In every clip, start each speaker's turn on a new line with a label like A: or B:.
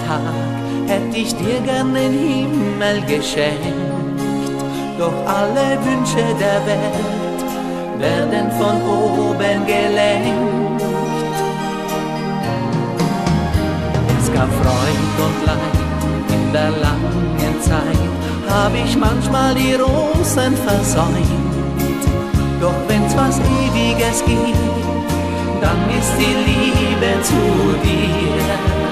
A: Tag hätte ich dir gern den Himmel geschenkt, doch alle Wünsche der Welt werden von oben gelenkt. Es gab Freud und Leid in der langen Zeit, hab ich manchmal die Rosen versäumt, doch wenn's was Ewiges gibt, dann ist die Liebe zu dir.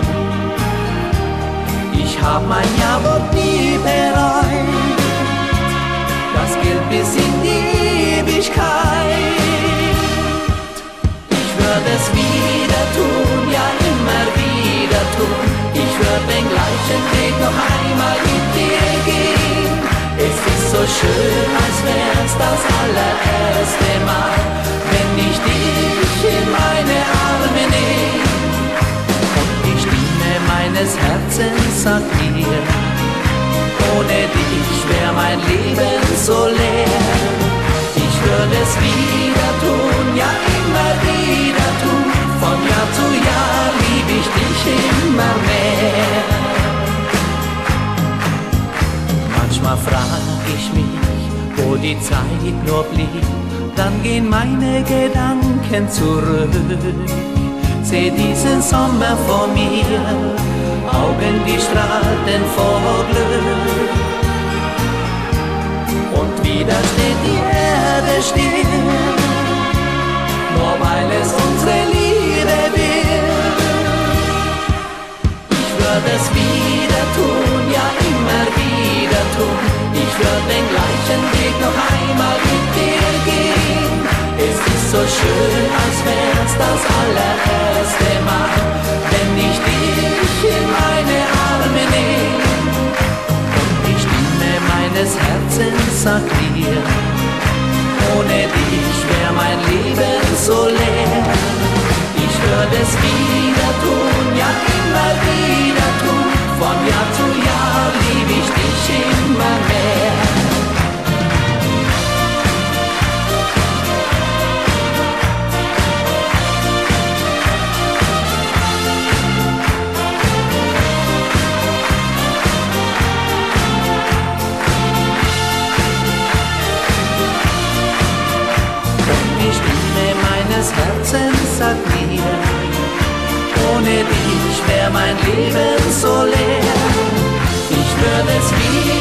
A: Ich hab mein Jawohl nie bereut, das gilt bis in die Ewigkeit. Ich würde es wieder tun, ja immer wieder tun. Ich würde den gleichen Weg noch einmal mit dir gehen. Es ist so schön, als wär's das allererste Mal, wenn ich dich in meine Arme nehm. Und die Stimme meines Herzens sagt mir, ohne dich wär mein Leben so leer. Ich würde es wieder tun, ja immer wieder tun. Von Jahr zu Jahr lieb ich dich immer mehr. Manchmal frag ich mich, wo die Zeit nur blieb, dann gehen meine Gedanken zurück. Seh diesen Sommer vor mir, Augen, die strahlten vor Glück. Und wieder steht die Erde still, nur weil es unsere Liebe will. Ich würde es wieder tun, ja immer wieder tun. Ich würde den gleichen Weg noch einmal mit dir gehen. Es ist so schön, als wär's das allererste Mal, wenn ich dich in meine Arme nehm. Und die Stimme meines Herzens sagt mir, ohne dich wär mein Leben so leer. Ich würde es wieder tun, ja immer wieder tun. Von Jahr zu Jahr lieb ich dich immer mehr. Herzens sagt mir, ohne dich wär mein Leben so leer. Ich würde es wieder